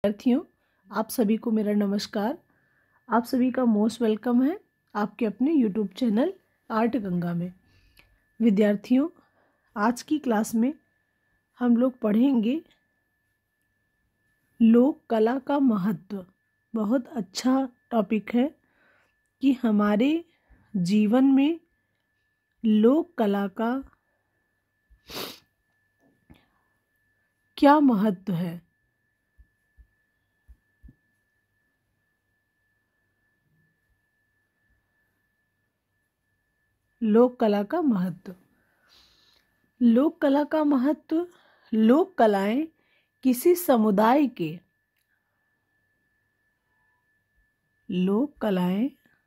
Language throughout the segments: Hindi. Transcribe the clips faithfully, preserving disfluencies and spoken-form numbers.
विद्यार्थियों, आप सभी को मेरा नमस्कार। आप सभी का मोस्ट वेलकम है आपके अपने यूट्यूब चैनल आर्ट गंगा में। विद्यार्थियों, आज की क्लास में हम लोग पढ़ेंगे लोक कला का महत्व। बहुत अच्छा टॉपिक है कि हमारे जीवन में लोक कला का क्या महत्व है। लोक कला का महत्व लोक कला का महत्व लोक कलाएं किसी समुदाय के लोक कलाएं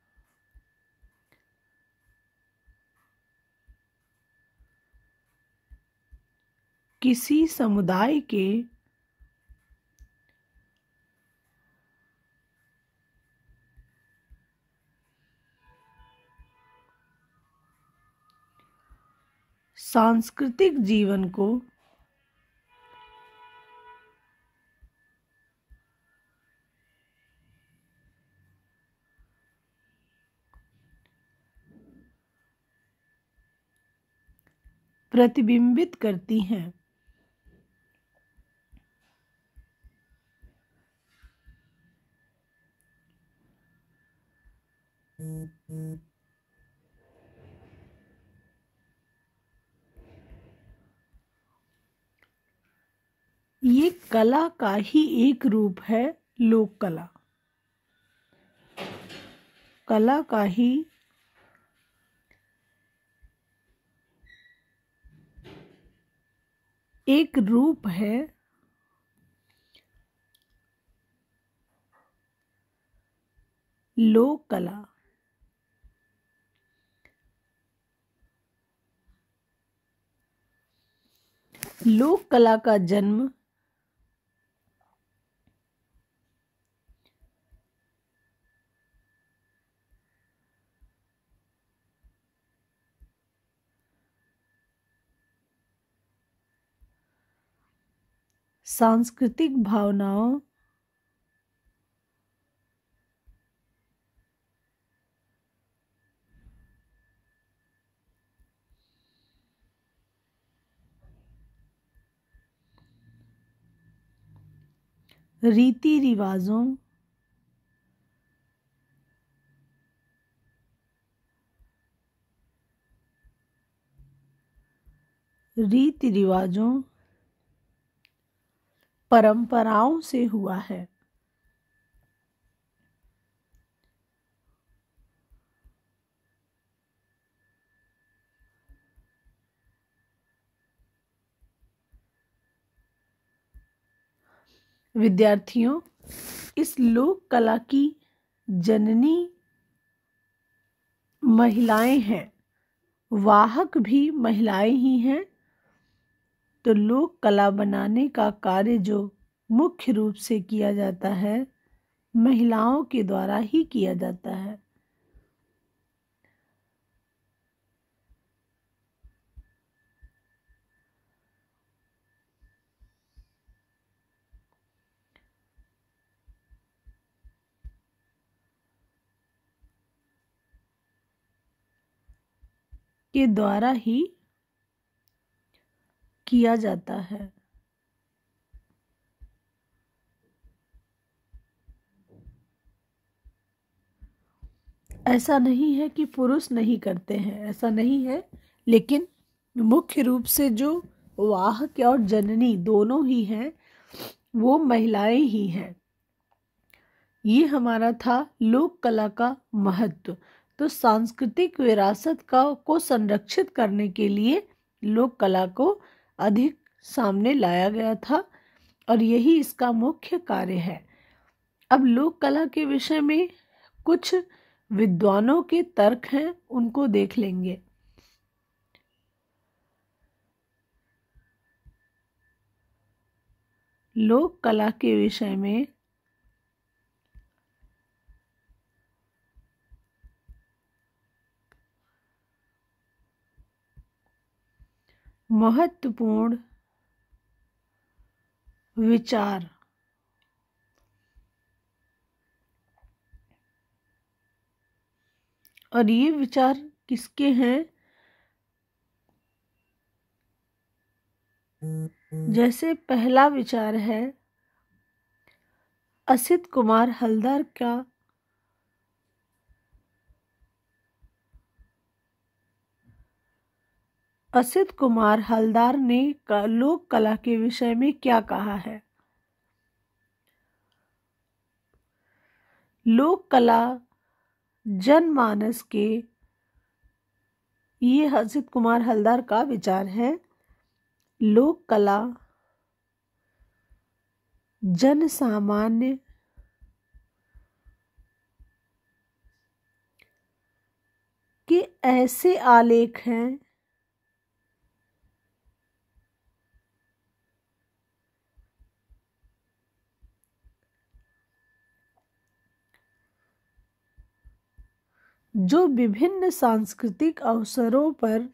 किसी समुदाय के सांस्कृतिक जीवन को प्रतिबिंबित करती हैं। ये कला का ही एक रूप है। लोक कला कला का ही एक रूप है। लोक कला लोक कला का जन्म सांस्कृतिक भावनाओं रीति रिवाजों रीति रिवाजों परंपराओं से हुआ है। विद्यार्थियों, इस लोक कला की जननी महिलाएं हैं, वाहक भी महिलाएं ही हैं। तो लोक कला बनाने का कार्य जो मुख्य रूप से किया जाता है, महिलाओं के द्वारा ही किया जाता है। के द्वारा ही किया जाता है। ऐसा नहीं है कि पुरुष नहीं करते हैं, ऐसा नहीं है, लेकिन मुख्य रूप से जो वाहक और जननी दोनों ही हैं, वो महिलाएं ही हैं। ये हमारा था लोक कला का महत्व। तो सांस्कृतिक विरासत का को संरक्षित करने के लिए लोक कला को अधिक सामने लाया गया था और यही इसका मुख्य कार्य है। अब लोक कला के विषय में कुछ विद्वानों के तर्क हैं, उनको देख लेंगे। लोक कला के विषय में महत्वपूर्ण विचार और ये विचार किसके हैं? जैसे पहला विचार है असित कुमार हलदर का। असित कुमार हलदर ने लोक कला के विषय में क्या कहा है? लोक कला जनमानस के, ये असित कुमार हलदर का विचार है, लोक कला जन सामान्य के ऐसे आलेख हैं जो विभिन्न सांस्कृतिक अवसरों पर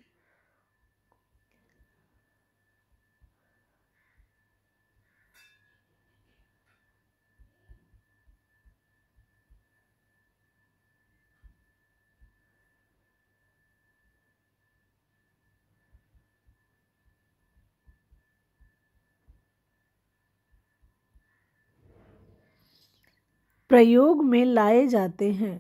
प्रयोग में लाए जाते हैं।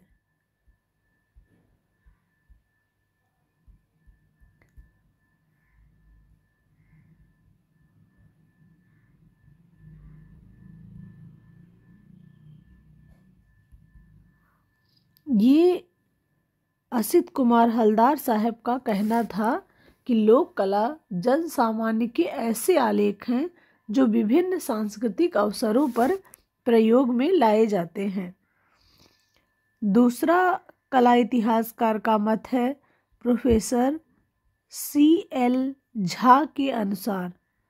ये असित कुमार हलदर साहब का कहना था कि लोक कला जन सामान्य के ऐसे आलेख हैं जो विभिन्न सांस्कृतिक अवसरों पर प्रयोग में लाए जाते हैं। दूसरा कला इतिहासकार का मत है प्रोफेसर सी एल झा के अनुसार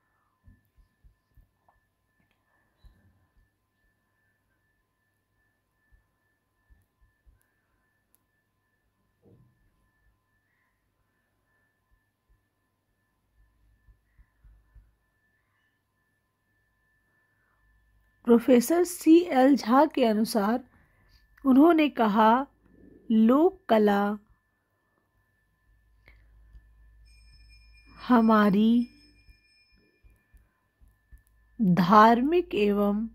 प्रोफेसर सी एल झा के अनुसार उन्होंने कहा लोक कला हमारी धार्मिक एवं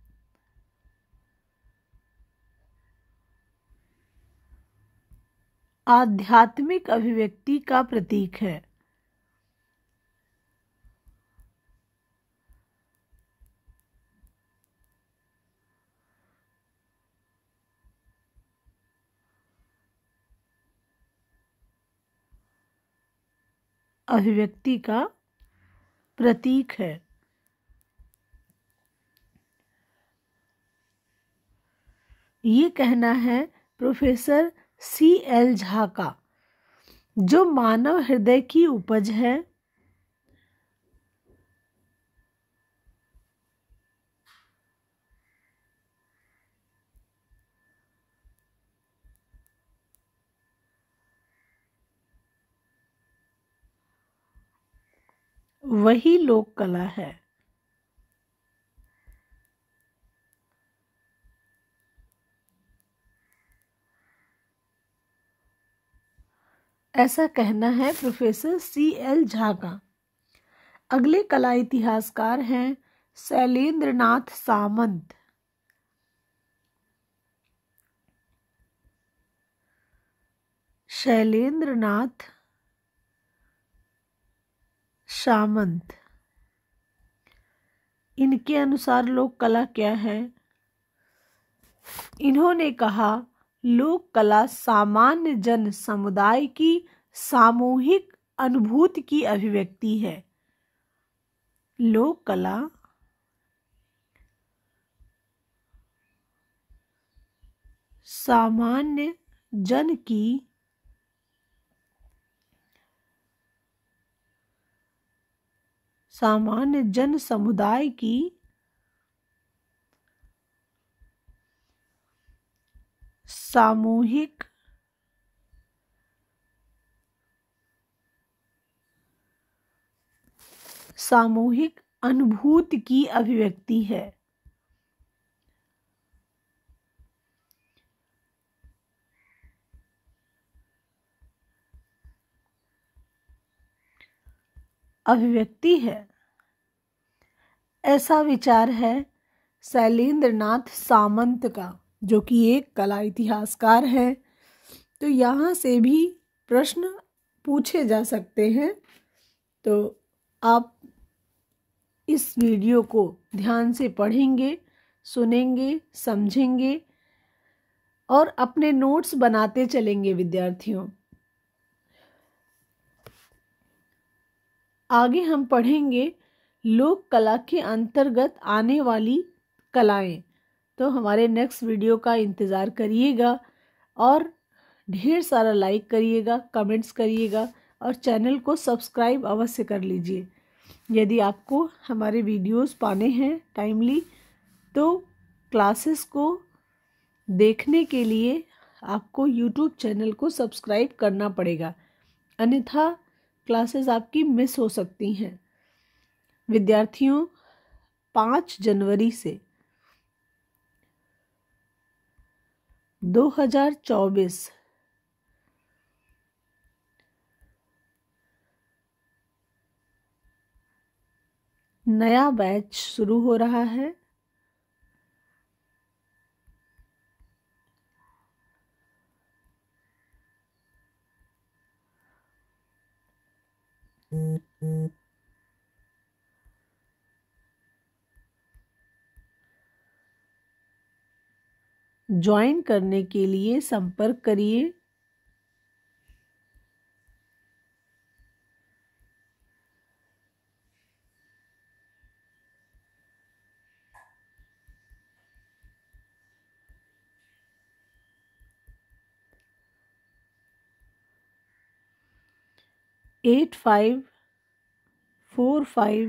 आध्यात्मिक अभिव्यक्ति का प्रतीक है। अभिव्यक्ति का प्रतीक है। ये कहना है प्रोफेसर सी एल झा का। जो मानव हृदय की उपज है वही लोक कला है। ऐसा कहना है प्रोफेसर सी एल झा का। अगले कला इतिहासकार हैं शैलेंद्र नाथ सामंत। शैलेंद्र नाथ सामंत, इनके अनुसार लोक कला क्या है? इन्होंने कहा लोक कला सामान्य जन समुदाय की सामूहिक अनुभूति की अभिव्यक्ति है। लोक कला सामान्य जन की सामान्य जन समुदाय की सामूहिक सामूहिक अनुभूति की अभिव्यक्ति है। अभिव्यक्ति है, ऐसा विचार है शैलेंद्र नाथ सामंत का, जो कि एक कला इतिहासकार है। तो यहाँ से भी प्रश्न पूछे जा सकते हैं। तो आप इस वीडियो को ध्यान से पढ़ेंगे, सुनेंगे, समझेंगे और अपने नोट्स बनाते चलेंगे विद्यार्थियों। आगे हम पढ़ेंगे लोक कला के अंतर्गत आने वाली कलाएं। तो हमारे नेक्स्ट वीडियो का इंतज़ार करिएगा और ढेर सारा लाइक करिएगा, कमेंट्स करिएगा और चैनल को सब्सक्राइब अवश्य कर लीजिए। यदि आपको हमारे वीडियोस पाने हैं टाइमली, तो क्लासेस को देखने के लिए आपको यूट्यूब चैनल को सब्सक्राइब करना पड़ेगा, अन्यथा क्लासेस आपकी मिस हो सकती हैं। विद्यार्थियों, पाँच जनवरी से दो हज़ार चौबीस नया बैच शुरू हो रहा है। ज्वाइन करने के लिए संपर्क करिए। Eight five four five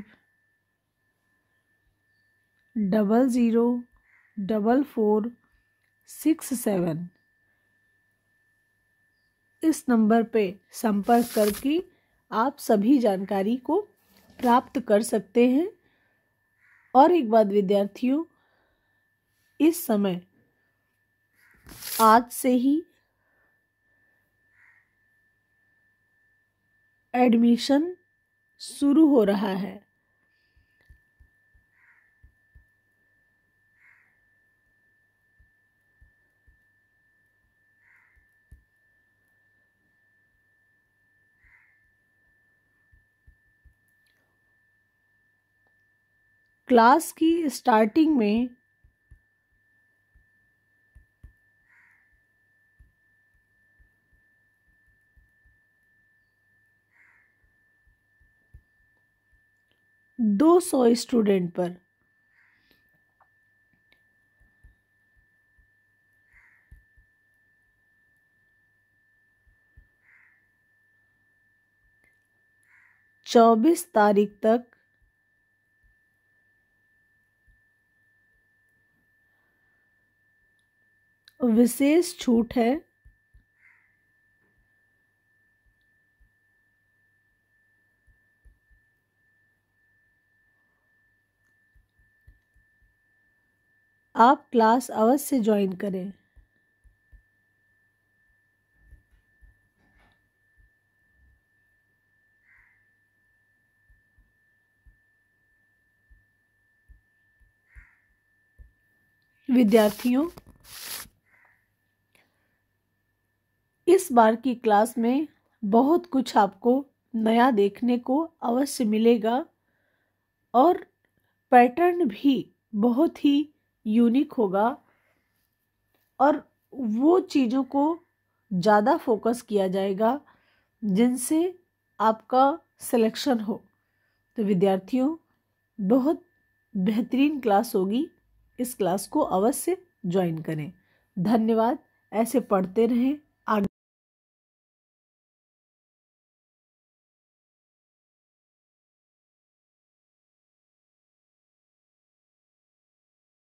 double zero double four six seven इस नंबर पे संपर्क करके आप सभी जानकारी को प्राप्त कर सकते हैं। और एक बात विद्यार्थियों, इस समय आज से ही एडमिशन शुरू हो रहा है। क्लास की स्टार्टिंग में दो सौ स्टूडेंट पर चौबीस तारीख तक विशेष छूट है। आप क्लास अवश्य ज्वाइन करें। विद्यार्थियों, इस बार की क्लास में बहुत कुछ आपको नया देखने को अवश्य मिलेगा और पैटर्न भी बहुत ही यूनिक होगा और वो चीज़ों को ज़्यादा फोकस किया जाएगा जिनसे आपका सिलेक्शन हो। तो विद्यार्थियों, बहुत बेहतरीन क्लास होगी, इस क्लास को अवश्य ज्वाइन करें। धन्यवाद। ऐसे पढ़ते रहें,